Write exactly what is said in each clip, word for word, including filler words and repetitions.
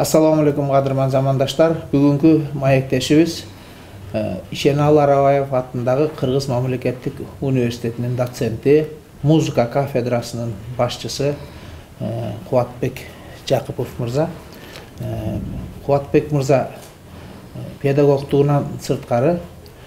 Assalamu alaikum кадырман замандаштар. Бүгүнкү маектешибиз Ишеналы Арабаев атындагы Кыргыз мамлекеттик университетинин доценти, музыка кафедрасынын башчысы Кубатбек Жакыпов мырза. Кубатбек мырза педагогтугунан сырткары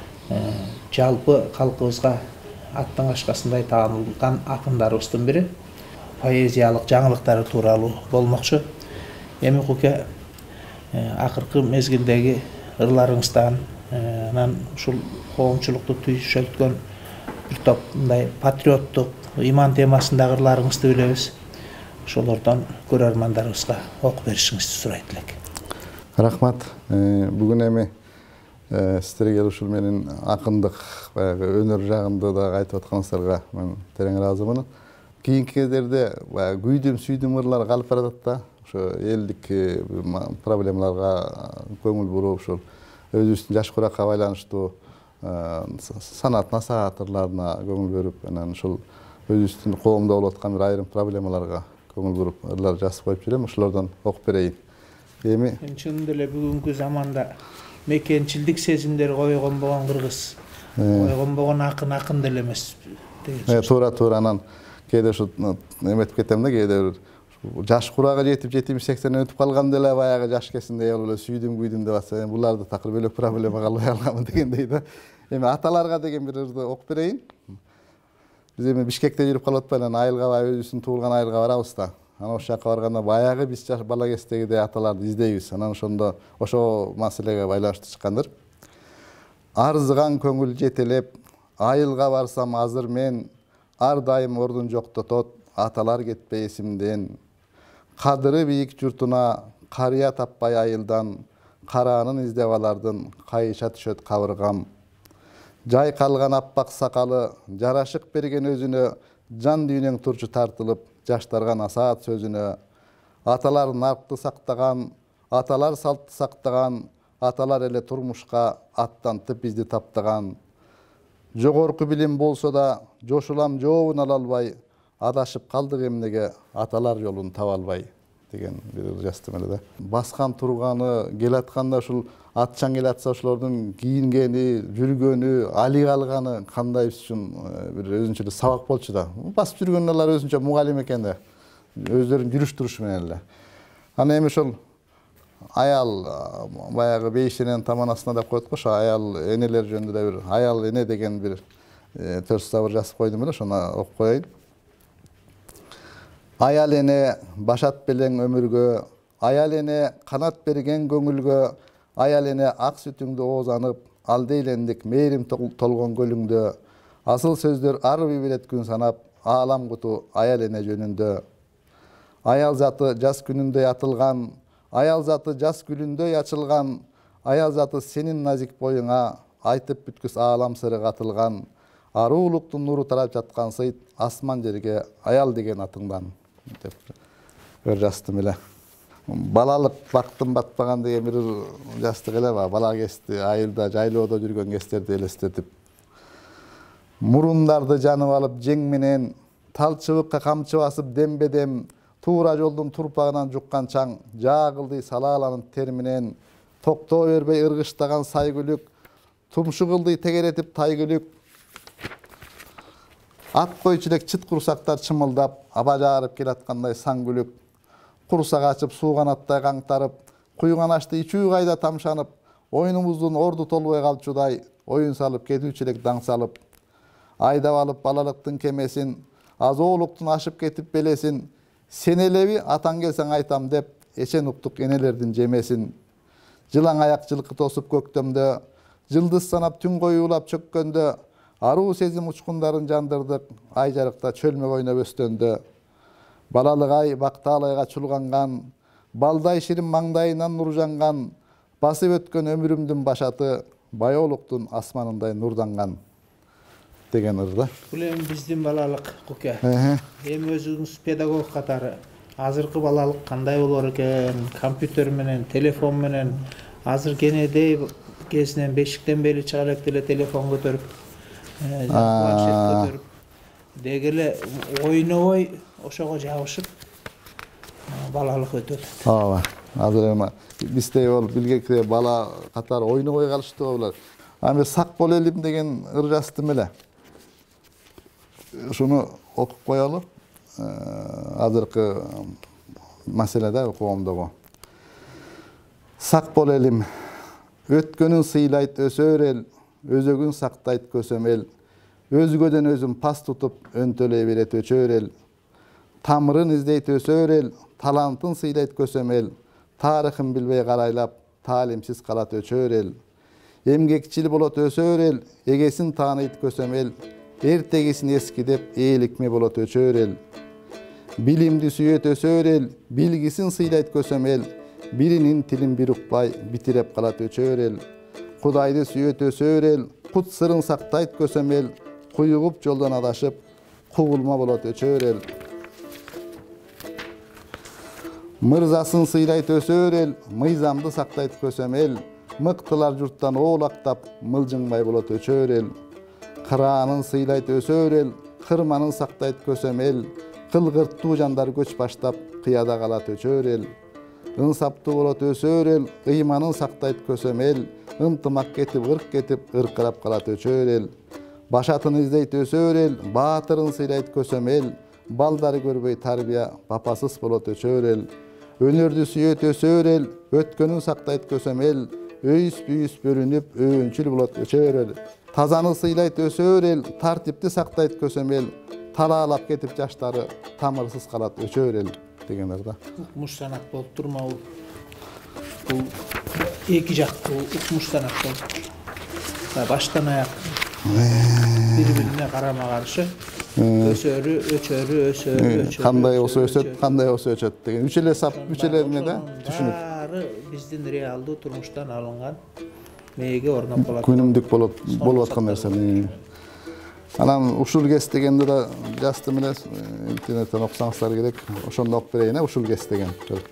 жалпы калкыбызга аттын кашкасындай таанылган акындарыбыздын бири. Поэзиялык жаңылыктары тууралуу болмокчу. Эми Куке акыркы мезгилдеги ырларыңыздан анан ушул коомчулукту түйшөлткөн бир топ мындай патриоттук, иман темасындагы ырларыңызды билебиз. Ошолордон көрөрмандарыбызга окуп беришиңизди сурайт элек. Рахмат. Бүгүн эми сиздерге ушул менин акындык, баягы өнөр жагында да айтып атканыңыздарга мен терең ыраазымын. Кийинки кездерде баягы күйдүм сүйдүм ырлар калып баратат да. Ошо элдик проблемаларга көңүл буруп, ушул өзүбүздүн жаш куракка байланыштуу санат насаат ырларына көңүл берип, анан ушул өзүбүздүн коомдо болуп аткан бир айрым проблемаларга көңүл буруп ырлар жазып коюп жүрөм. Ошолордон окуп берейин. Эми чынында эле бүгүнкү заманда мекенчилдик сезимдери койгонбогон кыргыз, койгонбогон акын акын деле эмес. Туура туура анан кээде ушу эметип кетем да, кээде жаш курага жетип жетимиш сексенден өтүп калганда эле баягы жаш кезинде эле сүйдүм күйдүм деп атса, буларды такыр бөлөк проблема калбай алганмын дегендей да. Эми аталарга деген бир ырды окуп берейин. Биз эми Бишкекте жүрүп калып атпайлы, анан айылга өзүбүздүн туулган айылга барабыз да. Анан ошол жака барганда баягы биз жаш бала кездегидей аталарды издейбиз. Анан ошондо ошол маселеге байланыштуу чыккандыр. Арзыган көңүл жетелеп, айылга барсам азыр мен, ар дайым ордун жоктотот, аталар кетпей эсимден. Кадыры бийик журтуна карыя таппай айылдан, караанын издеп алардын кайыша түшөт кабыргам. Жай калган аппак сакалы, жарашык берген өзүнө, жан дүйнөң турчу тартылып, жаштарга насаат сөзүнө. Аталар наркты сактаган, аталар салтты сактаган, аталар эле турмушка аттантып бизди таптаган. Жогорку билим болсо да, жошулам жообун ала албай, адашып калдык эмнеге, аталар жолун таба албай деген бир жаздым эле да. Баскан турганы, келатканда ушул атчан келатса ошолордун кийингени, жүргөнү, али калганы кандай биз үчүн бир өзүнчө эле сабак болчу да. Басып жүргөндөр өзүнчө мугалим экен да. Өздөрүн жүрүш турушу менен эле. Аны эми ошол аял баягы бейишенен таманасына деп коет го, ошо аял энелер жөнүндө да бир аял эне деген бир төрт сабыр жазып койдум эле, ошону окуп коеюн. Аял эне башат белең өмүргө, аял эне канат берген көңүлгө, аял эне ак сүтүңдү оозанып, ал дейлендик мээрим толгон көлүңдө. Асыл сөздөр ар бибирет күн санап, аалам куту аял эне жөнүндө. Аял заты жаз күнүндөй атылган, аял заты жаз гүлүндөй ачылган, аял заты сенин назик боюңа айтып бүткүс аалам сыры катылган. Аруулуктун нуру тарап жаткан сыйт асман жерге аял деген атыңдан деп бир жаздым эле. Балалык бактым батпаган деген бир жаздык эле, бала кезде айылда жайлоодо жүргөн кездерди элестетип. Мурундарды жанып алып жең менен, тал чыбыкка камчы басып дембедем, туура жолдун турпагынан жуккан чаң, жаагылдый салааланын терминен, токтоо бербей ыргыштаган сайгүлүк, тумшу кылдый тегеретип тайгүлүк. Ат койчулек чыт курсактар чымылдап, аба жаарып келаткандай саңгүлүк. Курсак ачып суу канаттай каңтарып, куйган ашты ичүү кайда тамшанып, оюнубуздун орду толбой калчудай, оюн салып кетүүчүлек даң салып. Айдап алып балалыктын кемесин, азоолуктун ашып кетип белесин, сен элеби атаң келсең айтам деп, эчен уктук энелердин жемесин. Жылаң аяк жылкы тосуп көктөмдө, жылдыз санап түн коюулап чөккөндө, аруу сезим учкундарын жандырдык, ай жарыкта чөлмөк ойноп өстөндө. Балалык ай бактаалайга чулганган, балдай ширин маңдайынан нур жанган, басып өткөн өмүрүмдүн башаты, баяолуктун асманындай нурданган деген ырда. Бул эми биздин балалык Куке. Эми өзүңүз педагог катары азыркы балалык кандай болор экен? Компьютер менен, телефон менен, азыр кенедей кезинен бешиктен бери чыга элек деле телефон көтөрүп, планшет көтөрүп, дегеле ойнобой ошого жабышып балалык өтөт. Ооба. Азыр эми бизде бол билгекте бала катары ойнобой калышты булар. Аны сак бол элим деген ыр жаздым эле. Шуну окуп коелу. Азыркы маселеде коомдогу. Сак бол элим. Өткөнүн сыйлайт өсөр эл, өзөгүн сактайт көсөм эл. Өзгөдөн өзүн пас тутуп, өнтөлөй берет өчөр эл. Тамырын издейт өсөр эл, талантын сыйлайт көсөм эл. Тарыхын билбей карайлап, таалимсиз калат өчөр ел. Эмгекчил болот өсөр ел, эгесин тааныйт көсөм ел. Эртегесин эскидеп, ээликме болот өчөр ел. Билимди сүйөт өсөр ел, билгисин сыйлайт көсөм ел. Биринин тилин бир укпай, битиреп калат өчөр ел. Кудайды сүйөт өсөр ел, кут сырын сактайт көсөм ел. Куйугуп жолдон адашып, кугулма болот өчөр ел. Мырзасын сыйлайт өсөр ел, мыйзамды сактайт көсөм ел. Мыктылар журттан оолактап, мылжыңбай болот өчөр ел. Кыраанын сыйлайт өсөр ел, кырманын сактайт көсөм ел. Кылгырттуу жандар көч баштап, кыяда калат өчөр ел. Ынсаптуу болот өсөр ел, ыйманын сактайт көсөм ел. Ынтымак кетип, ырк кетип, ыркырап калат өчөр ел. Башатын издейт өсөр ел, баатырын сыйлайт көсөм ел. Балдары көрбөй тарбия, папасыз болот өчөр ел. Өнөрдү сүйөт өсөр ел, өткөнүн сактайт көсөм ел. Өйүс-бүйүс бөлүнүп, өөнчүл болот өчөр ел. Тазаны сыйлайт өсөр ел, тартипти сактайт көсөм ел. Талаалап кетип жаштары, тамырсыз калат өчөр ел дегендер да. Укмуш санак болуп турма бул. Бул эки жактуу укмуш санак болуп. Баштан аяк бири-бирине карама каршы өсөрү, өчөрү, өсөрү, өчөрү. Кандай болсо өсөт, кандай болсо өчөт деген. Үч эле сап, үч эле эмне да түшүнүп. Баары биздин реалдуу турмуштан алынган мээге орноп калат. Күнүмдүк болуп болуп аткан нерсе. Анан ушул кес дегенде да жаздым эле, интернеттен окусаңыздар керек. Ошондо окуп берейин, ушул кес деген.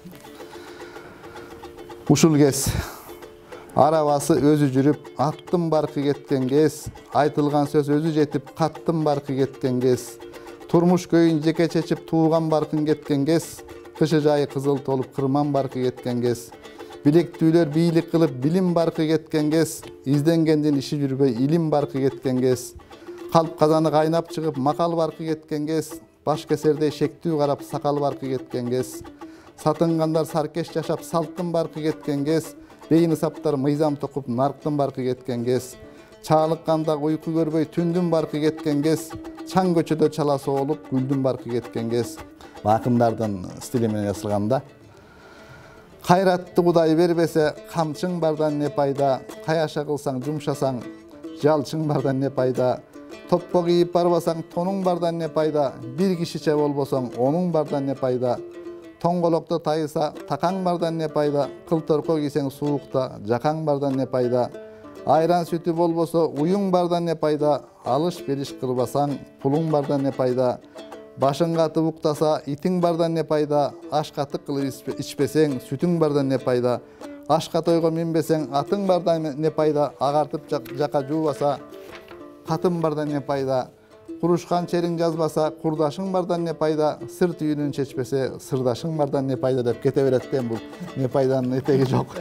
Ушул кес арабасы өзү жүрүп, аттын баркы кеткен кез, айтылган сөз өзү жетип, каттын баркы кеткен кез, турмуш көйүн жеке чечип, тууган баркын кеткен кез, кышы жайы кызыл толуп, кырман баркы кеткен кез, билектүүлөр бийлик кылып, билим баркы кеткен кез, изденгендин иши жүрбөй, илим баркы кеткен кез, калп казаны кайнап чыгып, макал баркы кеткен кез, баш кесердей шектүү карап, сакал баркы кеткен кез, сатынгандар саркеш жашап, салттын баркы кеткен кез, бейни саптар мыйзам токуп, нарктын баркы кеткен кез, чаалыкканда уйку көрбөй, түндүн баркы кеткен кез, чаң көчөдө чала соолуп, гүлдүн баркы кеткен кез. Акындардын стили менен жазылганда. Кайратты Кудай бербесе, камчың бардан не пайда, каяша кылсаң, жумшасаң, жалчың бардан не пайда, топпо кийип барбасаң, тонуң бардан не пайда, бир кишиче болбосоң, онуң бардан не пайда, тоңголокто тайыса, такаң бардан не пайда, кылторко кийсең суукта, жакаң бардан не пайда, айран сүтү болбосо, уюң бардан не пайда, алыш бериш кылбасаң, пулуң бардан не пайда, башың катып уктаса, итиң бардан не пайда, аш катык кылып ичпесең, сүтүң бардан не пайда, ашка тойго минбесең, атың бардан не пайда, агартып жака жуубаса, катын бардан не пайда, курушкан чериң жазбаса, курдашың бардан не пайда, сыр түйүнүн чечпесе, сырдашың бардан не пайда деп кете берет экен. Бул не пайданын этеги жок.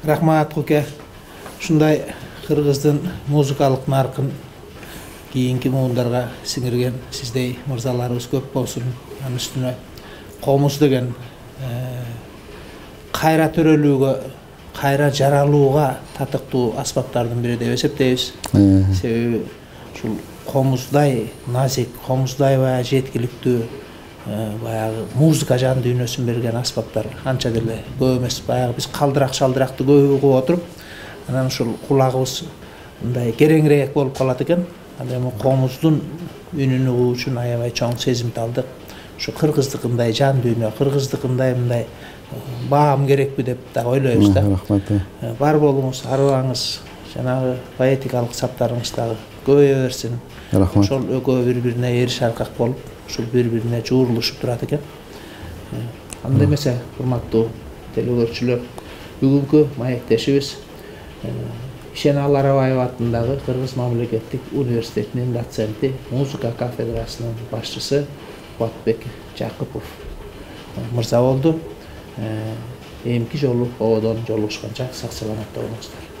Рахмат Куке. Ушундай кыргыздын музыкалык наркын кийинки муундарга сиңирген сиздей мырзаларыбыз көп болсун. Анын үстүнө комуз деген кайра төрөлүүгө, кайра жаралууга татыктуу аспаптардын бири деп эсептейбиз. Себеби ушул комуздай назик, комуздай баягы жеткиликтүү, баягы музыка жан дүйнөсүн берген аспаптар анча деле көп эмес. Баягы биз калдырак шалдыракты көп угуп отуруп, анан ушул кулагыбыз мындай кереңирээк болуп калат экен. Анан эми комуздун үнүн угуу үчүн аябай чоң сезимталдык. Ушу кыргыздыкындай жан дүйнө, кыргыздыкындай мындай баам керекпи деп да ойлойбуз да. Рахмат. Бар болуңуз, арыбаңыз, жанагы поэтикалык саптарыңыз дагы көбөйө берсин. Рахмат. Ошол экөө бири-бирине эриш аркак болуп, ушул бири-бирине жуурулушуп турат экен. Анда эмесе, урматтуу телекөрүүчүлөр, бүгүнкү маектешибиз Ишеналы Арабаева атындагы Кыргыз мамлекеттик университетинин доценти, музыка кафедрасынын башчысы Кубатбек Жакыпов мырза болду. Эмки жолу ободон жолугушканча сак саламатта болуңуздар.